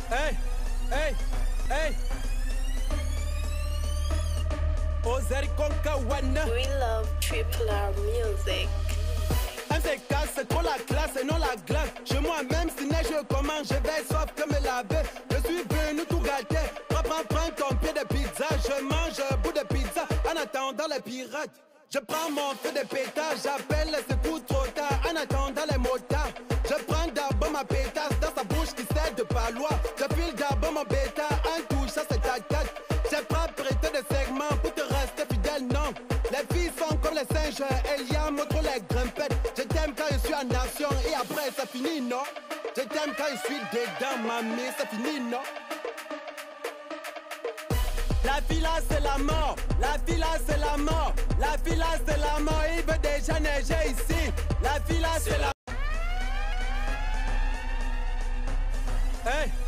Hey, hey, hey. Ozeri Konkawana. We love Triple R Music. MCK, c'est trop la classe et non la glace. Chez moi, même si neige, je commande, je vais sauf que me laver. Je suis venu tout gâter. Prends ton pied de pizza. Je mange un bout de pizza en attendant les pirates. Je prends mon feu de pétage, j'appelle les secours trop tard en attendant les motards. Je prends d'abord ma pétasse dans sa bouche qui sert de palois. Je file d'abord mon bêta en touchant cette attaque. J'ai pas prêté de segment pour te rester fidèle, non. Les filles sont comme les singes, Elia montre les grimpettes. Je t'aime quand je suis en action et après ça finit, non. Je t'aime quand je suis dedans, mamie, ça finit, non. La villa c'est la mort, la villa c'est la mort, la villa c'est la mort, il veut déjà neiger ici. La villa c'est la... Hey.